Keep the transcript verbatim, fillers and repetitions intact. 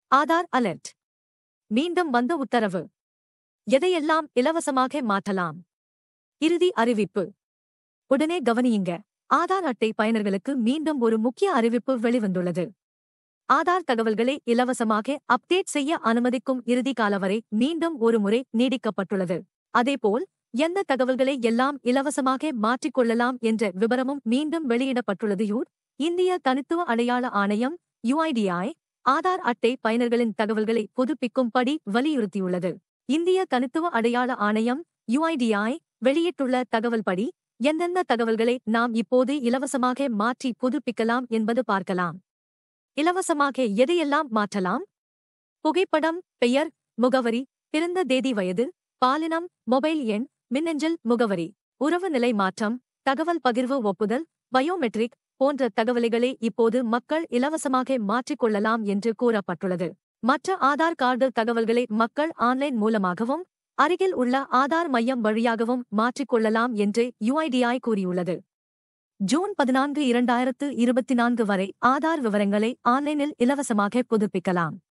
Aadhaar alert. மீண்டும் வந்த உத்தரவு. எதையெல்லாம் இலவசமாக மாற்றலாம்? இறுதி அறிவிப்பு. உடனே கவனியுங்க. ஆதார் அட்டை பயனர்களுக்கு மீண்டும் ஒரு முக்கிய அறிவிப்பு வெளிவந்துள்ளது. ஆதார் தகவல்களை இலவசமாக அப்டேட் செய்ய அனுமதிக்கும் இறுதி காலவரை மீண்டும் ஒரு முறை நீடிக்கப்பட்டுள்ளது. அதேபோல் எந்த தகவல்களை எல்லாம் இலவசமாக மாற்றிக்கொள்ளலாம் என்ற விபரமும் மீண்டும் வெளியிடப்பட்டுள்ளது. இந்திய தனித்துவ அடையாள ஆணையம் யுஐடிஐ ஆதார் அட்டை பயனர்களின் தகவல்களை புதுப்பிக்கும்படி வலியுறுத்தியுள்ளது. இந்திய தனித்துவ அடையாள ஆணையம் யுஐடிஐ வெளியிட்டுள்ள தகவல்படி எந்தெந்த தகவல்களை நாம் இப்போது இலவசமாக மாற்றி புதுப்பிக்கலாம் என்பது பார்க்கலாம். இலவசமாக எதையெல்லாம் மாற்றலாம்? புகைப்படம், பெயர், முகவரி, பிறந்த தேதி, வயது, பாலினம், மொபைல் எண், மின்னஞ்சல் முகவரி, உறவு நிலை மாற்றம், தகவல் பகிர்வு ஒப்புதல், பயோமெட்ரிக் போன்ற தகவல்களை இப்போது மக்கள் இலவசமாக மாற்றிக்கொள்ளலாம் என்று கூறப்பட்டுள்ளது. மற்ற ஆதார் கார்டு தகவல்களை மக்கள் ஆன்லைன் மூலமாகவும் அருகில் உள்ள ஆதார் மையம் வழியாகவும் மாற்றிக்கொள்ளலாம் என்று யுஐடிஐ கூறியுள்ளது. ஜூன் பதினான்கு இரண்டாயிரத்து இருபத்தி நான்கு வரை ஆதார் விவரங்களை ஆன்லைனில் இலவசமாக புதுப்பிக்கலாம்.